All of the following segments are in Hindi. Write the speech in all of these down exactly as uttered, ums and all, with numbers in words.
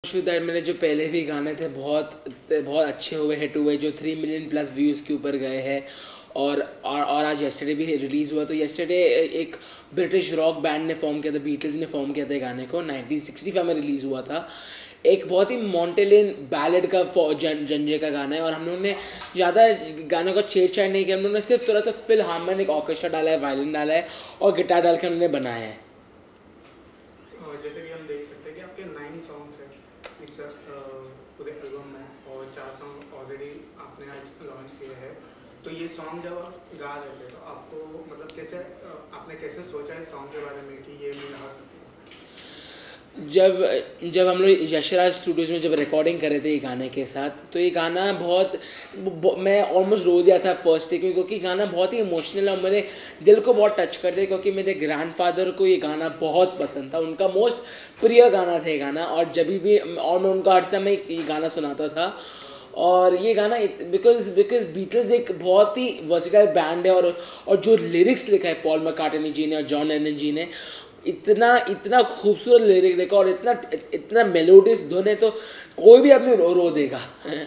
दैट मैंने जो पहले भी गाने थे बहुत बहुत अच्छे हुए, हिट हुए, जो थ्री मिलियन प्लस व्यूज़ के ऊपर गए हैं। और और और आज येस्टरडे भी रिलीज़ हुआ। तो येस्टरडे एक ब्रिटिश रॉक बैंड ने फॉर्म किया था, बीटल्स ने फॉर्म किया था गाने को, नाइनटीन सिक्सटी फाइव में रिलीज़ हुआ था। एक बहुत ही मॉन्टेलियन बैलेड का जन जनरे का गाना है। और हम लोगों ने ज़्यादा गानों का छेड़छाड़ नहीं किया, हम लोगों ने सिर्फ थोड़ा सा फिल हार्मोनिक ऑर्केस्ट्रा डाला है, वायलिन डाला है और गिटार डाल के हमने बनाया है। जैसे कि हम देख सकते हैं कि आपके नाइन सॉन्ग्स हैं इस पूरे एल्बम में, और चार सॉन्ग ऑलरेडी आपने आज लॉन्च किए हैं। तो ये सॉन्ग जब आप गा रहे थे तो आपको मतलब कैसे आपने कैसे सोचा इस सॉन्ग के बारे में कि ये मैं गा सकती हूँ? जब जब हम लोग यशराज स्टूडियोज़ में जब रिकॉर्डिंग कर रहे थे ये गाने के साथ, तो ये गाना बहुत ब, मैं ऑलमोस्ट रो दिया था फर्स्ट टेक में, क्योंकि गाना बहुत ही इमोशनल है और मेरे दिल को बहुत टच कर दिया, क्योंकि मेरे ग्रैंडफादर को ये गाना बहुत पसंद था, उनका मोस्ट प्रिय गाना था ये गाना। और जब भी और मैं उनका हर समय ये गाना सुनाता था। और ये गाना बिकॉज बिकॉज बीटल्स एक बहुत ही वर्सेटाइल बैंड है, और और जो लिरिक्स लिखा है पॉल मैकार्टनी जी ने और जॉन लेनन जी ने, इतना इतना खूबसूरत लिरिक देखा और इतना इतना मेलोडियस धुन है, तो कोई भी आदमी रो रो देगा।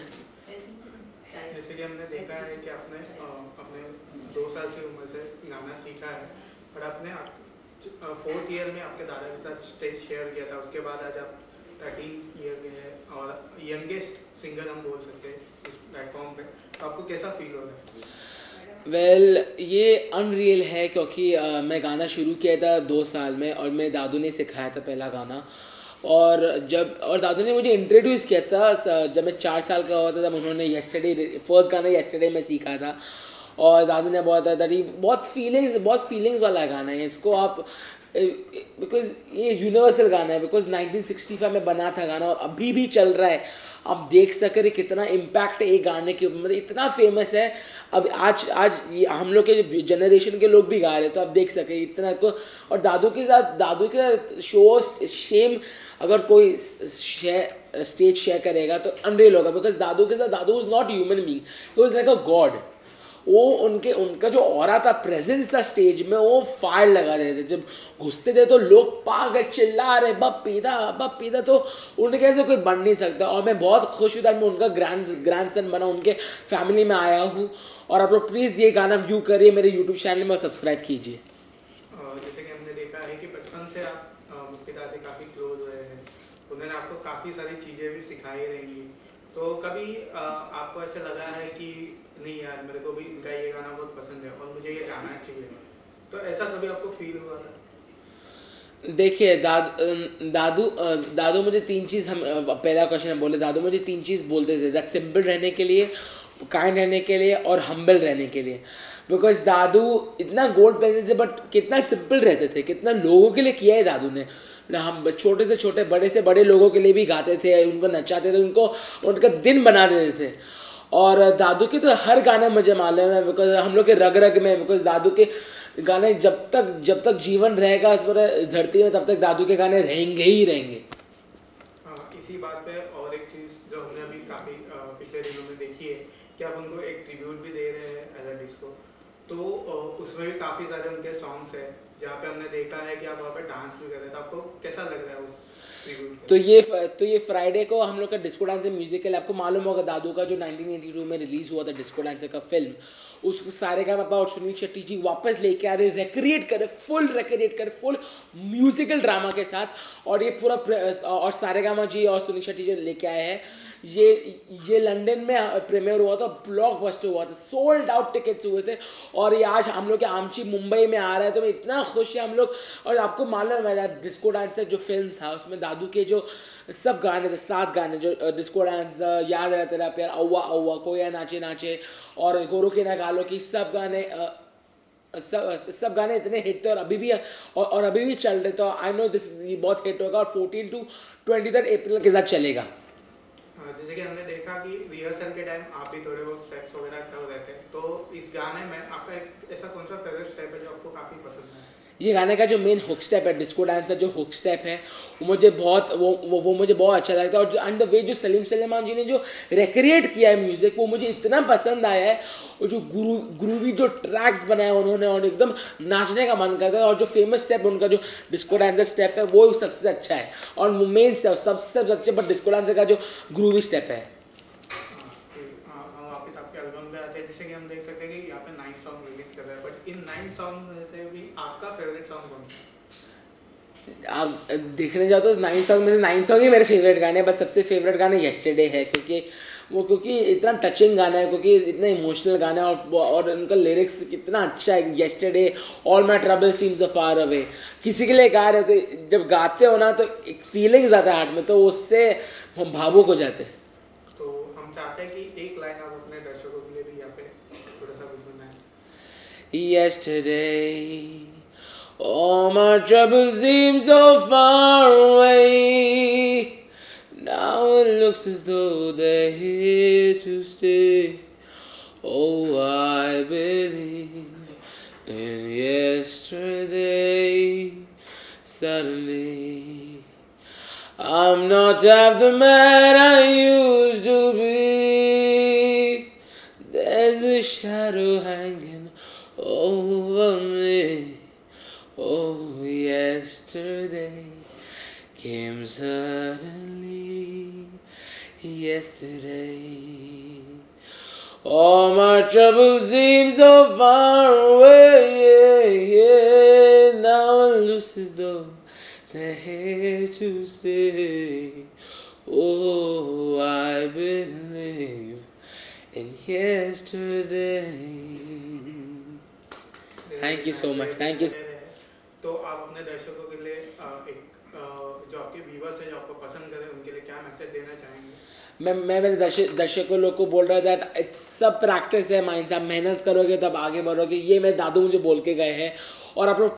जैसे कि हमने देखा है कि आपने अपने दो साल की उम्र से गाना सीखा है, और आपने फोर्थ ईयर में आपके दादा के साथ स्टेज शेयर किया था। उसके बाद आज आप थर्टीन ईयर के हैं और यंगेस्ट सिंगर हम बोल सकते हैं इस प्लेटफॉर्म पे। तो आपको कैसा फील हो रहा है? वेल well, ये अनरियल है, क्योंकि uh, मैं गाना शुरू किया था दो साल में और मेरे दादू ने सिखाया था पहला गाना। और जब और दादू ने मुझे इंट्रोड्यूस किया था जब मैं चार साल का हुआ था, तब उन्होंने येस्टरडे फर्स्ट गाना येस्टरडे में सीखा था। और दादू ने बहुत बहुत फीलिंग्स बहुत फीलिंग्स वाला गाना है, इसको आप बिकॉज ये यूनिवर्सल गाना है, बिकॉज नाइनटीन सिक्सटी फाइव में बना था गाना और अभी भी चल रहा है। आप देख सके कितना इम्पैक्ट है ये गाने के ऊपर, मतलब इतना फेमस है। अब आज आज ये हम लोग के जनरेशन के लोग भी गा रहे हैं, तो आप देख सके इतना को। और दादू के साथ दादू के साथ शो सेम अगर कोई शेयर स्टेज शेयर करेगा तो अनरियल होगा, बिकॉज दादू के साथ दादू is not human being, he was like a god. वो उनके उनका जो ऑरा था, प्रेजेंस था स्टेज में, वो फायर लगा देते थे। जब घुसते थे तो लोग पागल चिल्ला रहे बप पीदा बप पीदा, तो उनके कैसे कोई बन नहीं सकता। और मैं बहुत खुश हूँ, मैं उनका ग्रैंड ग्रैंडसन बना, उनके फैमिली में आया हूँ। और आप लोग प्लीज़ ये गाना व्यू करिए मेरे यूट्यूब चैनल में, सब्सक्राइब कीजिए। जैसे कि हमने देखा है कि बचपन से आप पिता से काफ़ी क्लोज हुए हैं, उन्होंने आपको काफ़ी सारी चीज़ें भी सिखाई रहेंगी। तो कभी आपको ऐसा लगा है कि नहीं यार मेरे को भी इनका ये गाना बहुत पसंद है और मुझे ये गाना चाहिए, तो ऐसा कभी आपको फील हुआ था? देखिए दाद दादू दादू मुझे तीन चीज़, हम पहला क्वेश्चन बोले, दादू मुझे तीन चीज़ बोलते थे, दैट सिंपल रहने के लिए, काइंड रहने के लिए और हम्बल रहने के लिए। बिकॉज दादू इतना गोल्ड पहनते थे बट कितना सिंपल रहते थे, कितना लोगों के लिए किया है दादू ने। हम छोटे से छोटे बड़े से बड़े लोगों के लिए भी गाते थे, उनको नचाते थे, उनको उनका दिन बना देते थे। और दादू के तो हर गाने मुझे मालूम है, बिकॉज हम लोग के रग रग में, बिकॉज दादू के गाने जब तक जब तक जीवन रहेगा इस पर धरती में, तब तक दादू के गाने रहेंगे ही रहेंगे। हाँ, इसी बात पे और एक चीज़ जो हमने अभी काफ़ी पिछले दिनों में देखी है कि आप उनको एक ट्रिब्यूट भी दे रहे हैं एज अ डिस्को, तो उसमें भी काफ़ी सारे उनके सॉन्ग्स हैं जहाँ पे हमने देखा है कि आप वहाँ पे डांस भी कर रहे हैं। तो आपको कैसा लग रहा है उस ट्रिब्यूट? तो ये तो ये फ्राइडे को हम लोग का डिस्को डांसर म्यूजिकल, आपको मालूम होगा दादू का जो नाइनटीन एटी टू में रिलीज हुआ था डिस्को डांसर का फिल्म, उस सारे का और सुनील शेट्टी जी वापस लेके आ रहे, रिक्रिएट करे, फुल रिक्रिएट करे, फुल म्यूजिकल ड्रामा के साथ। और ये पूरा और सारेगामा जी और सुनील शेट्टी जी लेके आए हैं। ये ये लंदन में प्रीमियर हुआ था, ब्लॉकबस्टर हुआ था, सोल्ड आउट टिकट्स हुए थे। और ये आज हम लोग के आमची मुंबई में आ रहा है, तो मैं इतना खुश है हम लोग। और आपको मालूम है डिस्को डांसर जो फिल्म था उसमें दादू के जो सब गाने थे, सात गाने जो डिस्को डांस, याद रहता तेरा प्यार, औवा औवा, कोया नाचे नाचे और गोरू के ना गालो की, सब गाने सब सब गाने इतने हिट थे और अभी भी और, और अभी भी चल रहे। तो आई नो दिस ये बहुत हिट होगा और fourteen to twenty third April के साथ चलेगा। जैसे कि हमने देखा कि रिहर्सल के टाइम आप भी थोड़े बहुत स्टेप्स वगैरह कर रहे थे, तो इस गाने में आपका एक ऐसा कौन सा फेवरेट स्टेप है जो आपको काफ़ी पसंद है? ये गाने का जो मेन हुक स्टेप है, डिस्को डांस का जो हुक स्टेप है, वो मुझे बहुत वो वो, वो मुझे बहुत अच्छा लगता है। और एंड द वे जो सलीम सलीमान जी ने जो रिक्रिएट किया है म्यूज़िक, वो मुझे इतना पसंद आया है। और जो गुरु ग्रूवी जो ट्रैक्स बनाए उन्होंने, और एकदम नाचने का मन करता है। और जो फेमस स्टेप उनका जो डिस्को डांसर स्टेप है, वो सबसे अच्छा है। और मेन स्टेप सबसे अच्छा, बट डिस्को डांसर का जो ग्रूवी स्टेप है। हम वापस आपके एल्बम पे आते हैं, जैसे कि हम देख सकते हैं कि यहाँ पे नाइन सॉन्ग रिलीज कर रहे हैं, बट इन नाइन सॉन्ग में से भी आपका फेवरेट सॉन्ग कौन सा है? आप देखने जाओ तो नाइन सॉन्ग में से नाइन सॉन्ग ही मेरे फेवरेट गाने हैं। बस सबसे फेवरेट गाने येस्टरडे है, क्योंकि वो क्योंकि इतना टचिंग गाना है, क्योंकि इतना इमोशनल गाना है। और और उनका लिरिक्स कितना अच्छा है। Yesterday all my trouble seems a far away, किसी के लिए गा रहे हो तो जब गाते हो ना तो एक फीलिंग्स आता है हार्ट में, तो उससे हम भावुक हो जाते हैं। तो हम चाहते हैं कि एक लाइन आप अपने दर्शकों के लिए भी यहाँ पे थोड़ा सा कुछ बनाएं। Yesterday all my troubles seem so far away. Now it looks as though they're here to stay. Oh, I believe in yesterday. Suddenly I'm not half the man I used to be. There's a shadow hanging over me. Oh, yesterday came suddenly. Yesterday, all my troubles seem so far away. Yeah, yeah. Now it looks as though they're here to stay. Oh, I believe in yesterday. Thank you so much. Thank you. तो आप अपने दर्शकों के लिए अ, एक अ, जो आपके व्यूवर्स हैं जो आपको पसंद करें, उनके लिए क्या मैसेज देना चाहेंगे? मैं मैं मेरे दर्शक दर्शकों लोग को बोल रहा था दैट इट्स सब प्रैक्टिस है माइंड से। आप मेहनत करोगे तब आगे बढ़ोगे। ये मेरे दादू मुझे बोल के गए हैं। और आप लोग